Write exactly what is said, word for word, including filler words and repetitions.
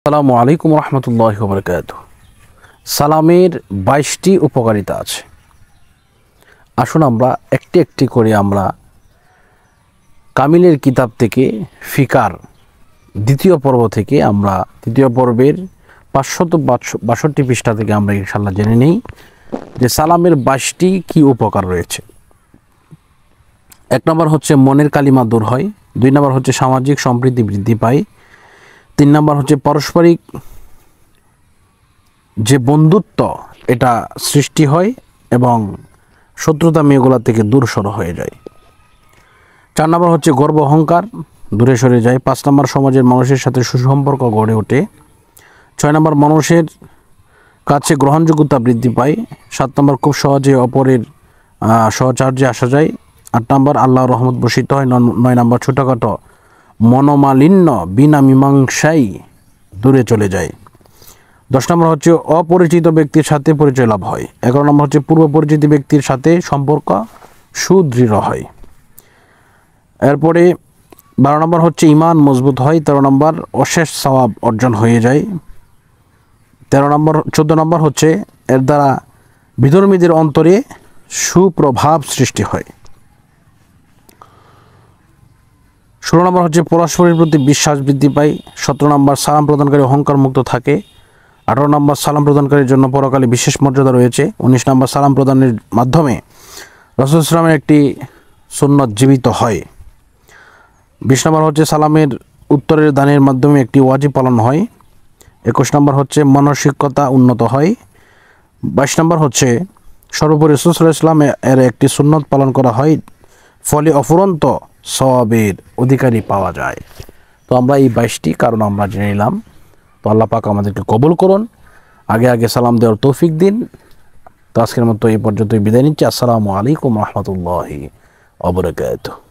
আসসালামু আলাইকুম রহমতুল্লাহি ওয়া বারাকাতুহু। সালামের বাইশটি উপকারিতা আছে। আসুন আমরা একটি একটি করে আমরা কামিলের কিতাব থেকে ফিকার দ্বিতীয় পর্ব থেকে আমরা দ্বিতীয় পর্বের পাঁচশত বাষট্টি পৃষ্ঠা থেকে আমরা ইনশাআল্লাহ জেনে নিই যে সালামের বাইশটি কি উপকার রয়েছে। এক নম্বর হচ্ছে মনের কালিমা দূর হয়। দুই নম্বর হচ্ছে সামাজিক সম্প্রীতি বৃদ্ধি পায়। তিন নম্বর হচ্ছে পারস্পরিক যে বন্ধুত্ব এটা সৃষ্টি হয় এবং শত্রুতা মেয়েগুলা থেকে দূর সরে হয়ে যায়। চার নম্বর হচ্ছে গর্ব অহংকার দূরে সরে যায়। পাঁচ নম্বর সমাজের মানুষের সাথে সুসম্পর্ক গড়ে ওঠে। ছয় নম্বর মানুষের কাছে গ্রহণযোগ্যতা বৃদ্ধি পায়। সাত নম্বর খুব সহজে অপরের সহচার্যে আসা যায়। আট নম্বর আল্লাহর রহমত বর্ষিত হয়। নয় নম্বর ছোটোখাটো মনোমালিন্য বিনা মীমাংসাই দূরে চলে যায়। দশ নম্বর হচ্ছে অপরিচিত ব্যক্তির সাথে পরিচয় লাভ হয়। এগারো নম্বর হচ্ছে পূর্ব পরিচিত ব্যক্তির সাথে সম্পর্ক সুদৃঢ় হয়। এরপরে বারো নম্বর হচ্ছে ঈমান মজবুত হয়। তেরো নম্বর অশেষ সওয়াব অর্জন হয়ে যায়। তেরো নম্বর চোদ্দো নম্বর হচ্ছে এর দ্বারা বিধর্মীদের অন্তরে সুপ্রভাব সৃষ্টি হয়। ষোলো নম্বর হচ্ছে পরস্পরের প্রতি বিশ্বাস বৃদ্ধি পায়। সতেরো নম্বর সালাম প্রদানকারী অহংকার মুক্ত থাকে। আঠারো নম্বর সালাম প্রদানকারীর জন্য পরকালে বিশেষ মর্যাদা রয়েছে। উনিশ নম্বর সালাম প্রদানের মাধ্যমে রাসূল সাল্লাল্লাহু আলাইহি ওয়াসাল্লামের একটি সুন্নত জীবিত হয়। বিশ নম্বর হচ্ছে সালামের উত্তরের দানের মাধ্যমে একটি ওয়াজিব পালন হয়। একুশ নম্বর হচ্ছে মানসিকতা উন্নত হয়। বাইশ নম্বর হচ্ছে সর্বোপরি রাসূল সাল্লাল্লাহু আলাইহি ওয়াসাল্লাম এর একটি সুন্নত পালন করা হয়, ফলে অফুরন্ত সওয়াবের অধিকারী পাওয়া যায়। তো আমরা এই বাইশটি কারণ আমরা জেনে নিলাম। তো আল্লাহ পাক আমাদেরকে কবুল করুন, আগে আগে সালাম দেওয়ার তৌফিক দিন। তো আজকের মতো এই পর্যন্তই বিদায় নিচ্ছি। আসসালামু আলাইকুম রহমতুল্লাহি ওয়া বারাকাতুহু।